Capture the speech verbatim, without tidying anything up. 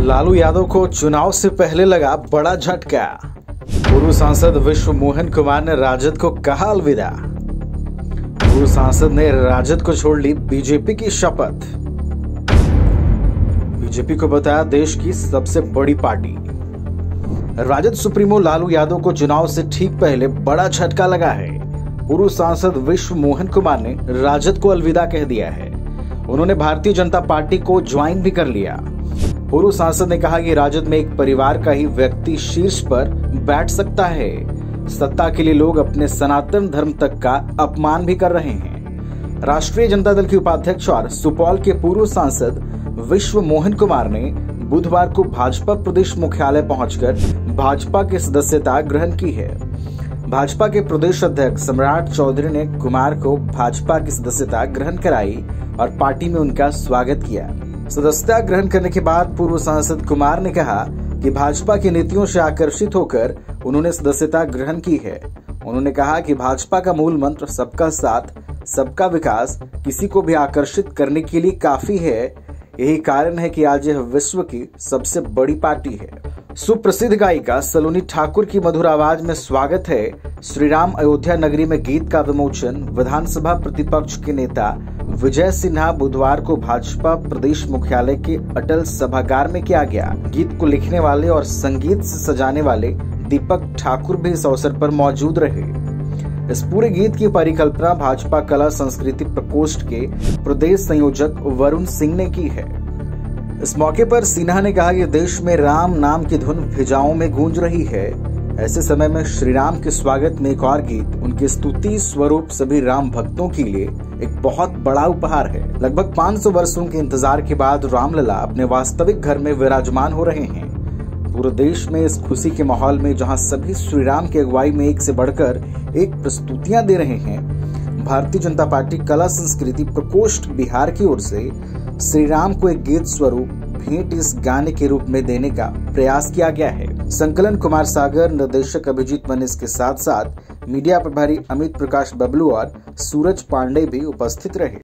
लालू यादव को चुनाव से पहले लगा बड़ा झटका। पूर्व सांसद विश्व मोहन कुमार ने राजद को कहा अलविदा। पूर्व सांसद ने राजद को छोड़ ली बीजेपी की शपथ। बीजेपी को बताया देश की सबसे बड़ी पार्टी। राजद सुप्रीमो लालू यादव को चुनाव से ठीक पहले बड़ा झटका लगा है। पूर्व सांसद विश्व मोहन कुमार ने राजद को अलविदा कह दिया है। उन्होंने भारतीय जनता पार्टी को ज्वाइन भी कर लिया। पूर्व सांसद ने कहा कि राजद में एक परिवार का ही व्यक्ति शीर्ष पर बैठ सकता है। सत्ता के लिए लोग अपने सनातन धर्म तक का अपमान भी कर रहे हैं। राष्ट्रीय जनता दल के उपाध्यक्ष और सुपौल के पूर्व सांसद विश्व मोहन कुमार ने बुधवार को भाजपा प्रदेश मुख्यालय पहुंचकर भाजपा की सदस्यता ग्रहण की है। भाजपा के प्रदेश अध्यक्ष सम्राट चौधरी ने कुमार को भाजपा की सदस्यता ग्रहण कराई और पार्टी में उनका स्वागत किया। सदस्यता ग्रहण करने के बाद पूर्व सांसद कुमार ने कहा कि भाजपा की नीतियों से आकर्षित होकर उन्होंने सदस्यता ग्रहण की है। उन्होंने कहा कि भाजपा का मूल मंत्र सबका साथ, सबका विकास किसी को भी आकर्षित करने के लिए काफी है। यही कारण है कि आज यह विश्व की सबसे बड़ी पार्टी है। सुप्रसिद्ध गायिका सलोनी ठाकुर की मधुर आवाज में स्वागत है। श्री राम अयोध्या नगरी में गीत का विमोचन विधानसभा प्रतिपक्ष के नेता विजय सिन्हा बुधवार को भाजपा प्रदेश मुख्यालय के अटल सभागार में किया गया। गीत को लिखने वाले और संगीत से सजाने वाले दीपक ठाकुर भी इस अवसर पर मौजूद रहे। इस पूरे गीत की परिकल्पना भाजपा कला संस्कृति प्रकोष्ठ के प्रदेश संयोजक वरुण सिंह ने की है। इस मौके पर सिन्हा ने कहा कि देश में राम नाम की धुन फिजाओं में गूंज रही है। ऐसे समय में श्री राम के स्वागत में एक और गीत उनके स्तुति स्वरूप सभी राम भक्तों के लिए एक बहुत बड़ा उपहार है। लगभग पाँच सौ वर्षों के इंतजार के बाद रामलला अपने वास्तविक घर में विराजमान हो रहे हैं। पूरे देश में इस खुशी के माहौल में जहां सभी श्री राम की अगुवाई में एक से बढ़कर एक प्रस्तुतियां दे रहे हैं, भारतीय जनता पार्टी कला संस्कृति प्रकोष्ठ बिहार की ओर से श्री राम को एक गीत स्वरूप भेंट इस गाने के रूप में देने का प्रयास किया गया है। संकलन कुमार सागर, निर्देशक अभिजीत मनीष के साथ साथ मीडिया प्रभारी अमित प्रकाश बबलू और सूरज पांडे भी उपस्थित रहे।